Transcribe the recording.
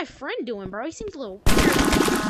friend doing, bro? He seems a little weird.